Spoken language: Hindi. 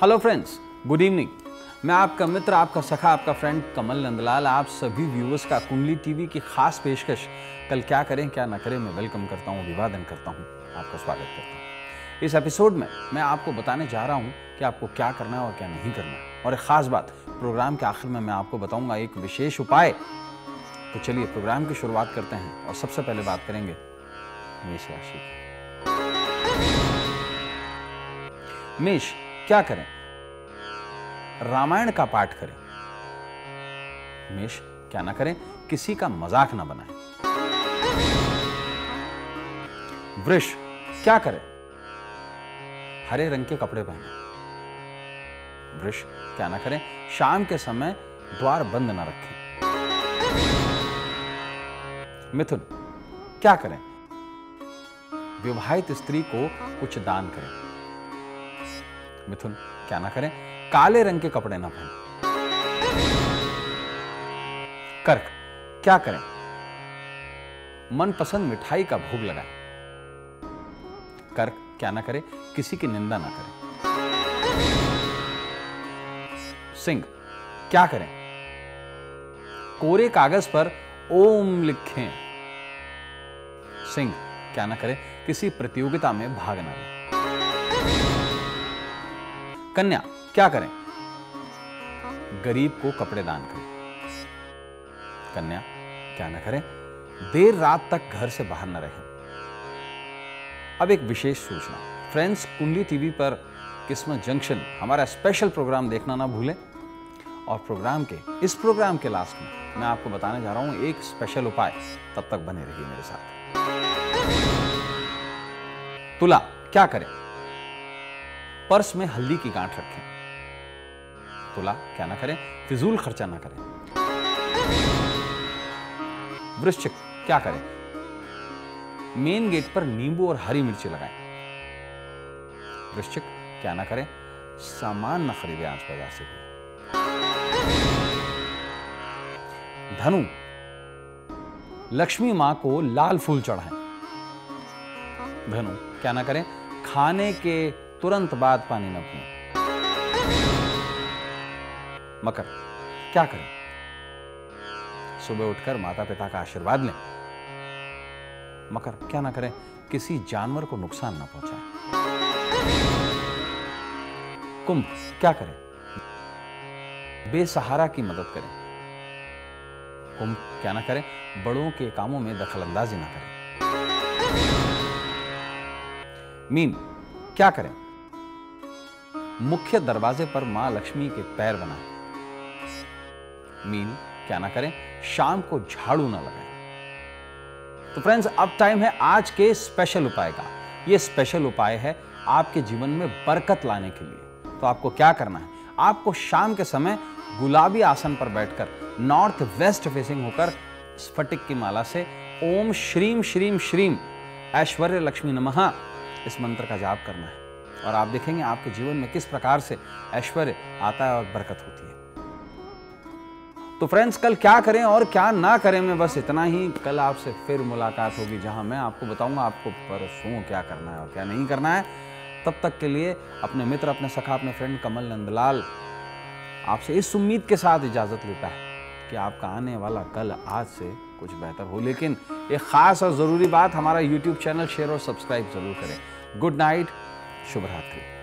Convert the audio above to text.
Hello friends, good evening. मैं आपका मित्र, आपका सखा, आपका फ्रेंड कमल नंदलाल आप सभी व्यूअर्स का कुंडली टीवी की खास पेशकश कल क्या करें क्या ना करें में वेलकम करता हूं, अभिवादन करता हूं, आपका स्वागत करता हूं। इस एपिसोड में मैं आपको बताने जा रहा हूं कि आपको क्या करना है और क्या नहीं करना है। और एक खास बात, प्रोग्राम के आखिर में मैं आपको बताऊंगा एक विशेष उपाय। तो चलिए प्रोग्राम की शुरुआत करते हैं और सबसे पहले बात करेंगे मेष राशि की। मेष, क्या करें? रामायण का पाठ करें। मेष, क्या ना करें? किसी का मजाक ना बनाएं। वृष, क्या करें? हरे रंग के कपड़े पहने। वृष, क्या ना करें? शाम के समय द्वार बंद ना रखें। मिथुन, क्या करें? विवाहित स्त्री को कुछ दान करें। मिथुन, क्या ना करें? काले रंग के कपड़े ना पहने। कर्क, क्या करें? मनपसंद मिठाई का भोग लगाएं। कर्क, क्या ना करें? किसी की निंदा ना करें। सिंह, क्या करें? कोरे कागज पर ओम लिखें। सिंह, क्या ना करें? किसी प्रतियोगिता में भाग ना लें। कन्या, क्या करें? गरीब को कपड़े दान करें। कन्या, क्या ना करें? देर रात तक घर से बाहर न रहें। अब एक विशेष सूचना, फ्रेंड्स, कुंडली टीवी पर किस्मत जंक्शन हमारा स्पेशल प्रोग्राम देखना ना भूलें। और इस प्रोग्राम के लास्ट में मैं आपको बताने जा रहा हूं एक स्पेशल उपाय। तब तक बने रहिए मेरे साथ। तुला, क्या करें? पर्स में हल्दी की गांठ रखें। तुला, क्या ना करें? फिजूल खर्चा ना करें। वृश्चिक, क्या करें? मेन गेट पर नींबू और हरी मिर्ची लगाएं। वृश्चिक, क्या ना करें? सामान ना खरीदें आज बाजार से। धनु, लक्ष्मी मां को लाल फूल चढ़ाएं। धनु, क्या ना करें? खाने के तुरंत बाद पानी न पिएं। मकर, क्या करें? सुबह उठकर माता पिता का आशीर्वाद लें। मकर, क्या ना करें? किसी जानवर को नुकसान ना पहुंचाएं। कुंभ, क्या करें? बेसहारा की मदद करें। कुंभ, क्या ना करें? बड़ों के कामों में दखलंदाजी ना करें। मीन, क्या करें? मुख्य दरवाजे पर मां लक्ष्मी के पैर बनाएं। मीन, क्या ना करें? शाम को झाड़ू ना लगाएं। तो फ्रेंड्स, अब टाइम है आज के स्पेशल उपाय का। यह स्पेशल उपाय है आपके जीवन में बरकत लाने के लिए। तो आपको क्या करना है? आपको शाम के समय गुलाबी आसन पर बैठकर नॉर्थ वेस्ट फेसिंग होकर स्फटिक की माला से ओम श्रीम श्रीम श्रीम ऐश्वर्य लक्ष्मी नमः इस मंत्र का जाप करना है। और आप देखेंगे आपके जीवन में किस प्रकार से ऐश्वर्य आता है और बरकत होती है। तो फ्रेंड्स, कल क्या करें और क्या ना करें में बस इतना ही। कल आपसे फिर मुलाकात होगी जहां मैं आपको बताऊंगा आपको परसों क्या करना है और क्या नहीं करना है। तब तक के लिए अपने मित्र, अपने सखा, अपने फ्रेंड कमल नंदलाल आपसे इस उम्मीद के साथ इजाजत लेता है कि आपका आने वाला कल आज से कुछ बेहतर हो। लेकिन एक खास और जरूरी बात, हमारा YouTube चैनल शेयर और सब्सक्राइब जरूर करें। गुड नाइट, शुभ रात्रि।